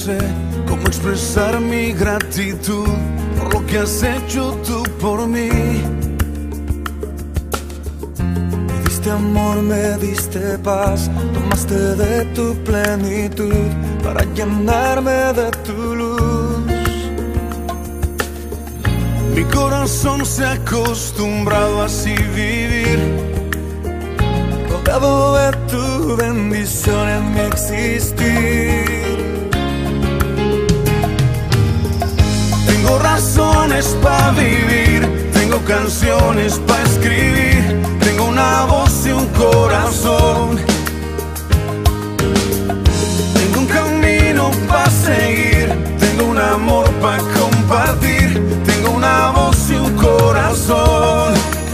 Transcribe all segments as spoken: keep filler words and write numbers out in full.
sé cómo expresar mi gratitud por lo que has hecho tú por mí. Me diste amor, me diste paz, tomaste de tu plenitud para llenarme de tu luz. Mi corazón se ha acostumbrado a así vivir, rodeado de tu bendición en mi existir. Tengo razones para vivir, tengo canciones para escribir, tengo una voz y un corazón, tengo un camino para seguir, tengo un amor para compartir, tengo una voz y un corazón.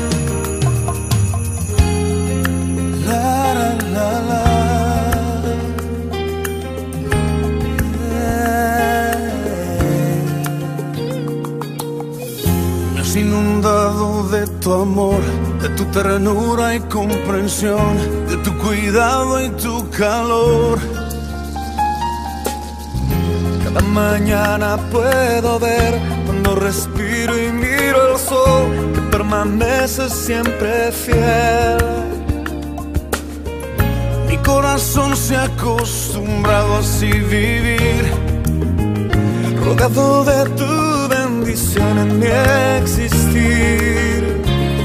La, la, la, la. Me has inundado de tu amor, de tu ternura y comprensión, de tu cuidado y tu calor. Cada mañana puedo ver, cuando respiro y miro el sol, que permanece siempre fiel. Mi corazón se ha acostumbrado a así vivir, rodeado de tu bendición en mi existir.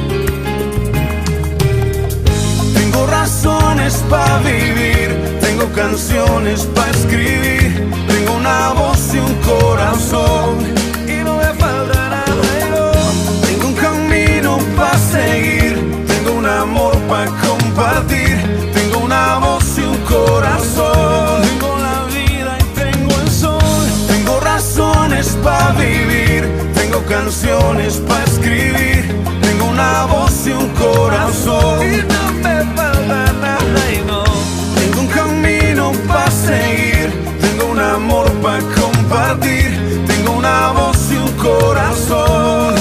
Tengo razones para vivir, tengo canciones para escribir, tengo una voz y un corazón, y no me falta nada. Tengo un camino para seguir, tengo un amor para compartir, tengo una voz y un corazón, tengo la vida y tengo el sol. Tengo razones para vivir, tengo canciones para escribir, tengo una voz y un corazón, y no me falta nada y no. Tengo un camino para seguir, tengo un amor para compartir, tengo una voz y un corazón.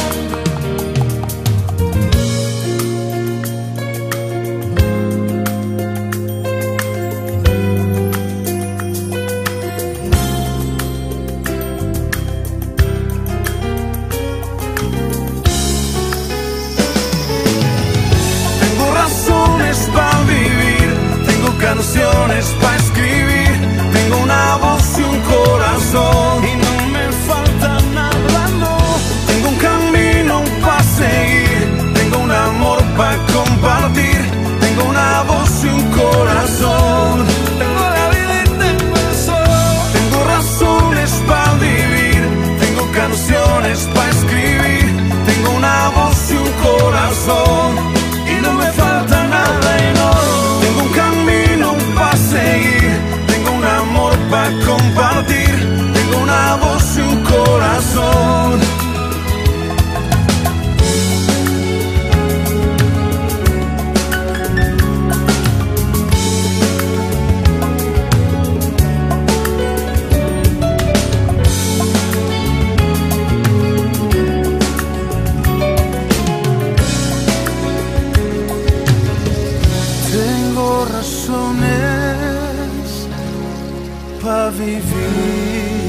Canciones para escribir, tengo una voz y un corazón, y no me falta nada, no. Tengo un camino para seguir, tengo un amor para compartir, tengo una voz y un corazón, tengo la vida y tengo el sol. Tengo razones para vivir, tengo canciones para escribir, tengo una voz y un corazón, y no me falta nada y no. Tengo un camino para seguir, tengo un amor para compartir, tengo una voz y un corazón. Tengo razones para vivir.